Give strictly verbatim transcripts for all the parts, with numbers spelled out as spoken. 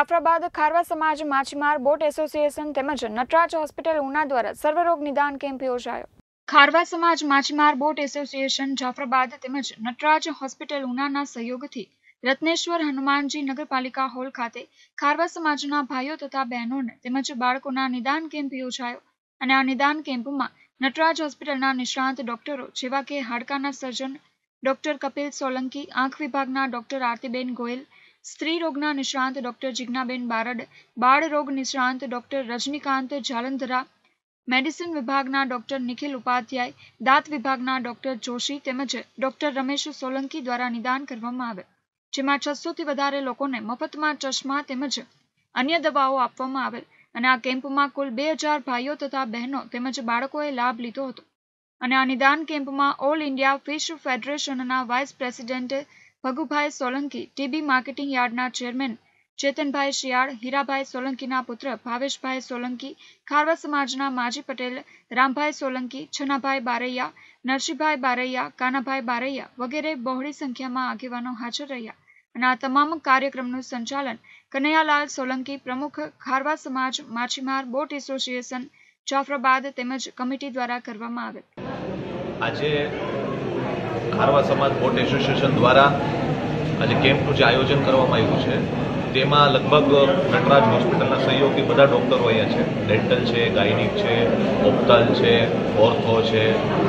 જાફરાબાદ ખારવા સમાજ માછીમાર boat association તેમજ નટરાજ હોસ્પિટલ ઉના દ્વારા સર્વરોગ નિદાન કેમ્પ યોજાયો। ખારવા સમાજ માછીમાર બોટ એસોસિએશન જાફરાબાદ તેમજ નટરાજ હોસ્પિટલ ઉનાના સહયોગથી રત્નેશ્વર હનુમાનજી નગરપાલિકા હોલ ખાતે ખારવા સમાજના ભાઈઓ તથા બહેનોને તેમજ બાળકોના નિદાન કેમ્પ યોજાયો અને આ નિદાન કેમ્પમાં નટરાજ હોસ્પિટલના નિષ્ણાંત ડોક્ટરો જેવા કે હાડકાના સર્જન ડોક્ટર કપિલ સોલંકી, આંખ વિભાગના ડોક્ટર આરતીબેન ગોયલ, સ્ત્રી રોગના નિષ્ણાંત ડોક્ટર જિજ્ઞાબેન બારડ, બાળ રોગ નિષ્ણાંત ડોક્ટર રજનીકાંત જાલંધરા, મેડિસિન વિભાગના ડોક્ટર નિખિલ ઉપાધ્યાય, દાંત વિભાગના ડોક્ટર જોશી તેમજ ડોક્ટર રમેશ સોલંકી દ્વારા નિદાન કરવામાં આવે, જેમાં છસો થી વધારે લોકોને મફતમાં ચશ્મા તેમજ અન્ય દવાઓ આપવામાં આવેલ અને આ કેમ્પમાં કુલ બે હજાર ભાઈઓ તથા બહેનો તેમજ બાળકોએ લાભ લીધો હતો અને આ નિદાન કેમ્પમાં ઓલ ઇન્ડિયા ફિશ ફેડરેશનના vice president Bhagubhai Solanki, TB marketing યાર્ડના ચેરમેન ચેતનભાઈ શિયાળ, હીરાભાઈ સોલંકીના પુત્ર ભાવેશભાઈ સોલંકી, ખારવા સમાજના માજી પટેલ રામભાઈ સોલંકી, છનાભાઈ બારૈયા, નરસિંહભાઈ બારૈયા, કાનાભાઈ બારૈયા વગેરે બહોળી સંખ્યામાં આગેવાનો હાજર રહ્યા અને આ તમામ કાર્યક્રમનું સંચાલન કનૈયાલાલ સોલંકી, પ્રમુખ ખારવા સમાજ માછીમાર બોટ એસોસિએશન જાફરાબાદ તેમજ કમિટી દ્વારા કરવામાં આવેલ। આજે ખારવા સમાજ બોટ એસોસિએશન દ્વારા આજે કેમ્પનું જે આયોજન કરવામાં આવ્યું છે તેમાં લગભગ નટરાજ હોસ્પિટલના સહયોગથી બધા ડૉક્ટરો અહીંયા છે, ડેન્ટલ છે, ગાયનિક છે, ઓપ્થલ છે, ઓર્થો છે,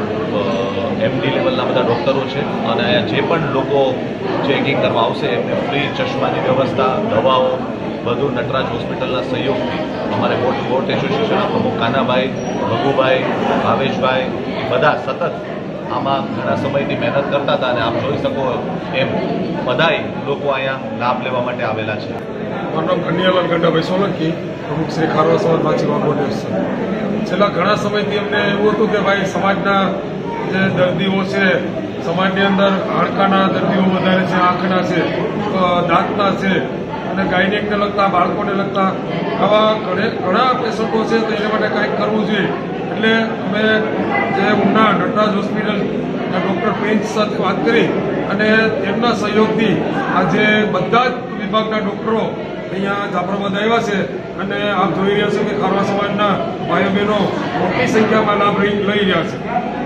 એમડી લેવલના બધા ડૉક્ટરો છે અને અહીંયા જે પણ લોકો ચેકિંગ કરવા આવશે એમને ફ્રી ચશ્માની વ્યવસ્થા, દવાઓ બધું નટરાજ હોસ્પિટલના સહયોગથી અમારે બોટ બોટ એસોસિએશનના પ્રમુખ કાનાભાઈ, ભગુભાઈ, ભાવેશભાઈ બધા સતત આમાં ઘણા સમયથી મહેનત કરતા હતા અને આપ જોઈ શકો એમ બધાય લોકો અહીંયા લાભ લેવા માટે આવેલા છે। મારું નામ કનૈયાલાલ ગંડાભાઈ સોલંકી, પ્રમુખ શ્રી ખારવા સમાજ માછીમાર બોટ એસોસિએશન। છેલ્લા ઘણા સમયથી અમને એવું હતું કે ભાઈ સમાજના જે દર્દીઓ છે, સમાજની અંદર હાડકાના દર્દીઓ વધારે છે, આંખના છે, દાંતના છે અને ગાયનેકને લગતા, બાળકોને લગતા આવા ઘણા પેશન્ટો છે તો એના માટે કંઈક કરવું જોઈએ એટલે અમે જે Una Nataraj hospital doctor Prince સાથે વાત કરી અને તેમના સહયોગથી આજે બધા જ વિભાગના ડૉક્ટરો અહીંયા જાફરાબાદ આવ્યા છે અને આપ જોઈ રહ્યા છો કે ખારવા સમાજના ભાઈઓ બહેનો મોટી સંખ્યામાં લાભ લઈ રહ્યા છે।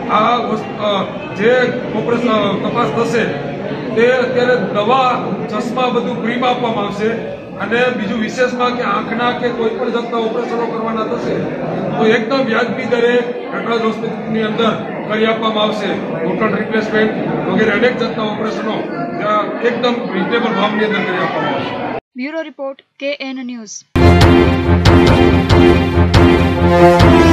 આ જે ઓપરેશન તપાસ થશે તે અત્યારે દવા, ચશ્મા બધું ફ્રીમાં આપવામાં આવશે અને બીજું વિશેષમાં કે આંખના કે કોઈ પણ જાતના ઓપરેશનો કરવાના થશે તો એકદમ વ્યાજબી દરે નટરાજ હોસ્પિટલની અંદર કરી આપવામાં આવશે। ટોટલ રિપ્લેસમેન્ટ વગેરે અનેક જાતના ઓપરેશનો એકદમ રિઝનેબલ ભાવની અંદર કરી આપવામાં આવશે। Bureau report, K N news.